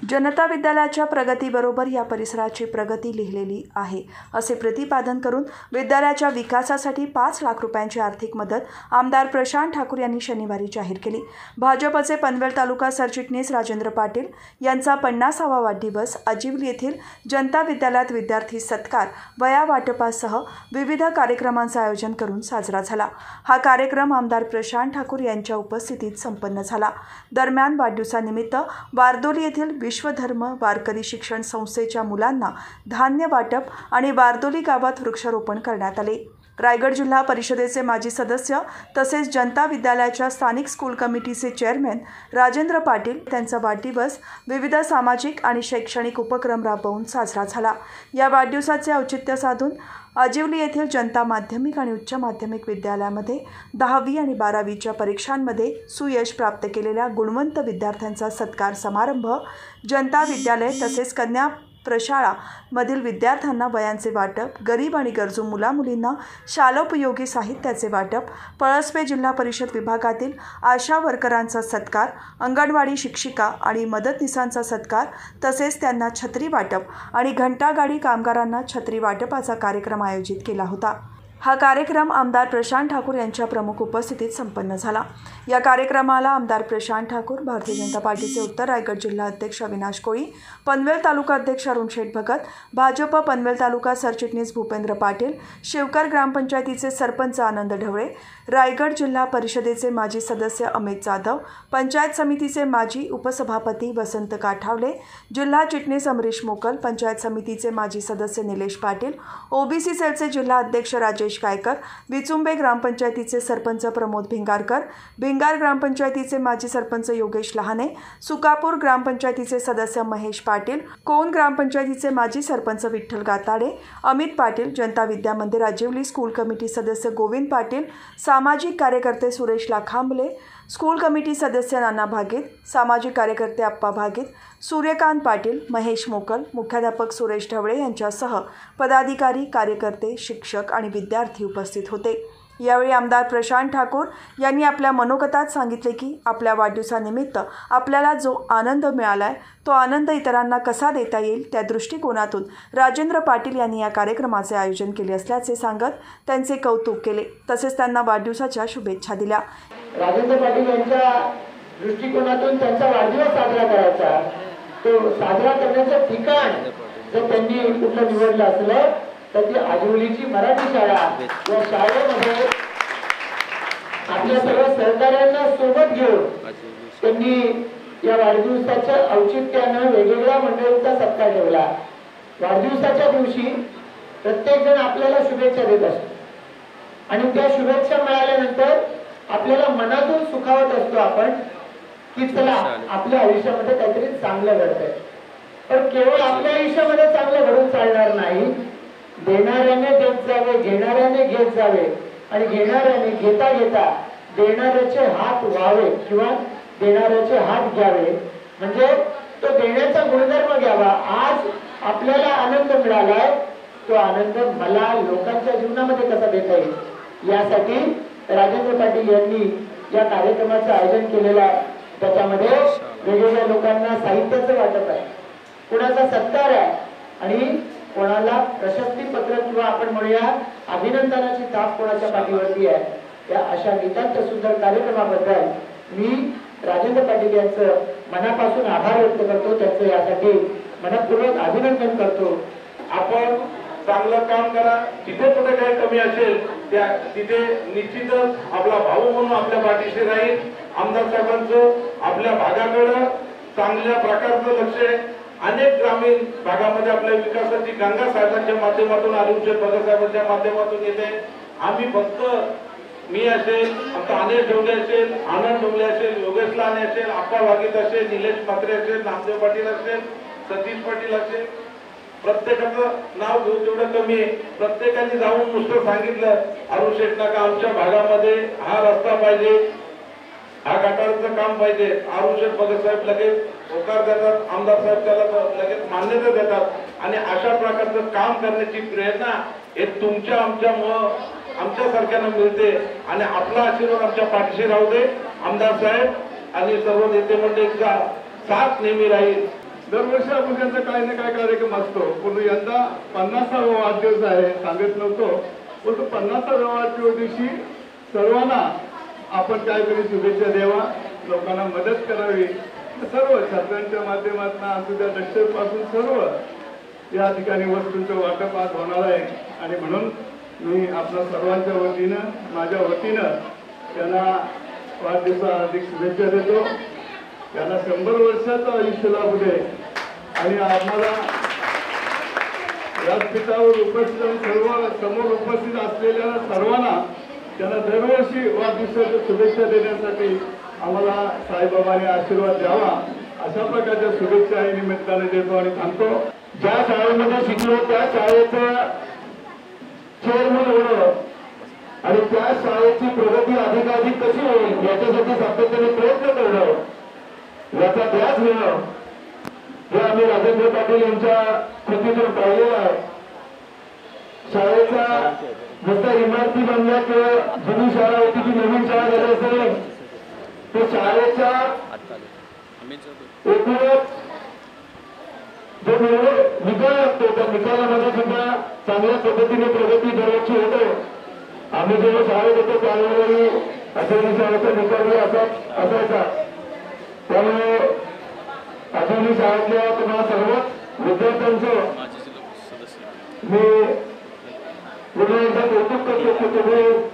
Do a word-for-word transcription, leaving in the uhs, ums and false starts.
जनता विद्यालयाच्या प्रगतीबरोबर या परिसराची प्रगती लिहिलेली आहे असे प्रतिपादन करून विद्यालयाच्या विकासासाठी पाच लाख रुपयांची आर्थिक मदत आमदार प्रशांत ठाकूर यांनी शनिवारी जाहीर केली। भाजपचे पनवेल तालुका सरचिटणीस राजेंद्र पाटील यांचा पन्नासावा वाढदिवस आजिवली येथील जनता विद्यालयात विद्यार्थी सत्कार, वया वाटपासह विविध कार्यक्रमांचे आयोजन करून साजरा झाला। हा कार्यक्रम आमदार प्रशांत ठाकूर यांच्या उपस्थितीत संपन्न झाला। दरम्यान वाढदिवसानिमित्त बारदोली येथील विश्वधर्म वारकरी शिक्षण संस्थेच्या मुलांना धान्य वाटप आणि बारदोली गावात वृक्षारोपण करण्यात आले। रायगड जिल्हा परिषदेचे माजी सदस्य तसेच जनता विद्यालयाच्या स्थानिक स्कूल कमिटीचे चेअरमॅन राजेंद्र पाटील त्यांचा वाढदिवस विविध सामाजिक आणि शैक्षणिक उपक्रम राबवून साजरा झाला। या वाढदिवसाचे औचित्य साधून आजिवली येथील जनता माध्यमिक आणि उच्च माध्यमिक विद्यालयामध्ये दहावी आणि बारावीच्या परीक्षांमध्ये सुयश प्राप्त केलेल्या गुणवंत विद्यार्थ्यांचा सत्कार समारंभ, जनता विद्यालय तसेच कन्या प्रशाळा मधील विद्यार्थ्यांना वयांचे वाटप, गरीब आणि गरजू मुलामुलींना शालोपयोगी साहित्याचे वाटप, पळसपे जिल्हा परिषद विभागातील आशा वर्करांचा सत्कार, अंगणवाडी शिक्षिका आणि मदतनीसांचा सत्कार तसेच त्यांना छत्री वाटप आणि घंटागाडी कामगारांना छत्री वाटपाचा कार्यक्रम आयोजित केला होता। हा कार्यक्रम आमदार प्रशांत ठाकूर यांच्या प्रमुख उपस्थितीत संपन्न झाला। या कार्यक्रमाला आमदार प्रशांत ठाकूर, भारतीय जनता पार्टीचे उत्तर रायगड जिल्हा अध्यक्ष अविनाश कोळी, पनवेल तालुका अध्यक्ष अरुण शेठ भगत, भाजप पनवेल तालुका सरचिटणीस भूपेंद्र पाटील, शिवकर ग्रामपंचायतीचे सरपंच आनंद ढवळे, रायगड जिल्हा परिषदेचे माजी सदस्य अमित जाधव, पंचायत समितीचे माजी उपसभापती वसंत काठावले, जिल्हा चिटणीस अमरीश मोकल, पंचायत समितीचे माजी सदस्य निलेश पाटील, ओबीसी सेलचे जिल्हा अध्यक्ष राजेश गायकर, विचुंबे ग्रामपंचायतीचे सरपंच प्रमोद भिंगारकर, भिंगार ग्रामपंचायतीचे माजी सरपंच योगेश लहाने, सुकापूर ग्रामपंचायतीचे सदस्य महेश पाटील, कोन ग्रामपंचायतीचे माजी सरपंच विठ्ठल गाताडे, अमित पाटील, जनता विद्या मंदिर आजिवली स्कूल कमिटी सदस्य गोविंद पाटील, सामाजिक कार्यकर्ते सुरेश लाखांबले, स्कूल कमिटी सदस्य नाना भागीत, सामाजिक कार्यकर्ते अप्पा भागीत, सूर्यकांत पाटील, महेश मोकल, मुख्याध्यापक सुरेश ढवळे यांच्यासह पदाधिकारी, कार्यकर्ते, शिक्षक आणि विद्यार्थी उपस्थित होते। यावेळी आमदार प्रशांत ठाकूर यांनी आपल्या मनोगतात सांगितले की आपल्या वाढदिवसानिमित्त आपल्याला जो आनंद मिळालाय तो आनंद इतरांना कसा देता येईल त्या दृष्टिकोनातून राजेंद्र पाटील यांनी या कार्यक्रमाचे आयोजन केले असल्याचे सांगत त्यांचे कौतुक केले तसेच त्यांना वाढदिवसाच्या शुभेच्छा दिल्या। राजेंद्र पाटील यांच्या दृष्टिकोनातून त्यांचा वाढदिवस साजरा करायचा, तो साजरा करण्याचं ठिकाण जर त्यांनी कुठलं निवडलं असलं तर ती आजिवलीची मराठी शाळा, या शाळेमध्ये आपल्या सर्व सहकार्यांना सोबत घेऊन त्यांनी या वाढदिवसाच्या औचित्यानं वेगवेगळ्या मंडळींचा सत्कार ठेवला। वाढदिवसाच्या दिवशी प्रत्येक जण आपल्याला शुभेच्छा देत असतो आणि त्या शुभेच्छा मिळाल्यानंतर आपल्याला मनातून सुखावत असतो आपण की चला आपल्या आयुष्यामध्ये काहीतरी चांगलं घडतंय। पण केवळ आपल्या आयुष्यामध्ये चांगलं घडून चालणार नाही, देणाऱ्याने देत जावे, घेणाऱ्याने घेत जावे आणि घेणाऱ्याने घेता घेता देणाऱ्याचे हात व्हावे किंवा देणाऱ्याचे हात घ्यावे, म्हणजे तो देण्याचा गुणधर्म घ्यावा। आज आपल्याला आनंद मिळालाय, तो आनंद मला लोकांच्या जीवनामध्ये कसा देता येईल यासाठी राजेंद्र पाटील यांनी या कार्यक्रमाचं आयोजन केलेलं आहे। त्याच्यामध्ये वेगवेगळ्या लोकांना साहित्याचं वाटप आहे, कोणाचा सत्कार आहे आणि कोणाला प्रशस्ती पत्र किंवा आपण म्हणूया अभिनंदनाची थाप कोणाच्या पाठीवरती आहे। या अशा नितांत सुंदर कार्यक्रमाबद्दल मी राजेंद्र पाटील यांचं मनापासून आभार व्यक्त करतो, त्यांचं यासाठी मनपूर्वक अभिनंदन करतो। आपण चांगलं काम करा, जिथे कुठे काही कमी असेल त्या तिथे निश्चितच आपला भाऊ म्हणून आपल्या पाठीशी राहील। आमदार साहेबांचं आपल्या भागाकडे चांगल्या प्रकारचं लक्ष आहे। अनेक ग्रामीण भागामध्ये आपल्या विकासाची गंगा साहेबांच्या माध्यमातून, अरुण शेठ भगत साहेबांच्या माध्यमातून येते। आम्ही फक्त मी असेल, आमचा अनिल ढवळे असेल, आनंद ढवळे असेल, योगेश लहाने असेल, अप्पा वागीत असेल, निलेश म्हात्रे असेल, नामदेव पाटील असेल, सतीश पाटील असेल, प्रत्येकाचं नाव घेऊन तेवढं कमी आहे। प्रत्येकाने जाऊन नुसतं सांगितलं अरुण शेठ नका आमच्या भागामध्ये हा रस्ता पाहिजे, हा गटारचं काम पाहिजे, अरुण शेठ भगत साहेब लगेच होकार देतात, आमदार साहेब त्याला लगेच मान्यता देतात आणि अशा प्रकारचं काम करण्याची प्रेरणा हे तुमच्या आमच्यामुळं आमच्यासारख्यांना मिळते आणि आपला आशीर्वाद आमच्या पाठीशी राहू दे। आमदार साहेब आणि सर्व नेते मंडळींचा साथ नेहमी राहील। दरवर्षी आपण त्यांचा काही ना काय कार्यक्रम असतो, पण यंदा पन्नासावा वाढदिवस आहे, सांगत नव्हतो, पण तो पन्नासाव्या वाढदिवस दिवशी सर्वांना आपण काहीतरी शुभेच्छा द्यावा, लोकांना मदत करावी. सर्व छात्रांच्या माध्यमातून आमच्या दक्षपासून सर्व या ठिकाणी वस्तूंचं वाटप आज होणार आहे. आणि म्हणून मी आपल्या सर्वांच्या वतीनं, माझ्या वतीनं त्यांना वाढदिवसा हार्दिक शुभेच्छा देतो. त्यांना शंभर वर्षाचं आयुष्य लाभू दे. आणि आम्हाला व्यासपीठावर उपस्थित सर्व समोर उपस्थित असलेल्या सर्वांना त्यांना दरवर्षी वाढदिवसाच्या शुभेच्छा देण्यासाठी आम्हाला साईबाबांनी आशीर्वाद द्यावा, अशा प्रकारच्या शुभेच्छा या निमित्ताने देतो आणि थांबतो. ज्या शाळेमध्ये शिकलो त्या शाळेचं चेअरमन होणं आणि त्या शाळेची प्रगती अधिकाधिक कशी होईल याच्यासाठी सातत्याने प्रयत्न करणं, याचा ध्यास घेणं, हे आम्ही राजेंद्र पाटील यांच्या कृतीतून पाहिलेलं आहे. शाळेचा नुसत्या इमारती बांधल्या किंवा जुनी शाळा होती की नवीन शाळा झाली असेल, तर शाळेच्या एकूणच जो निकाल लागतो त्या निकालामध्ये सुद्धा चांगल्या पद्धतीने प्रगती दरवर्षी होते. आम्ही जेव्हा शाळेत होतो त्यावेळी अजूनही शाळेचा निकाल असाच असायचा. त्यामुळे अजूनही शाळेतल्या तुम्हाला सर्वच विद्यार्थ्यांचं मी पुन्हा एकदा कौतुक करतो की तुम्ही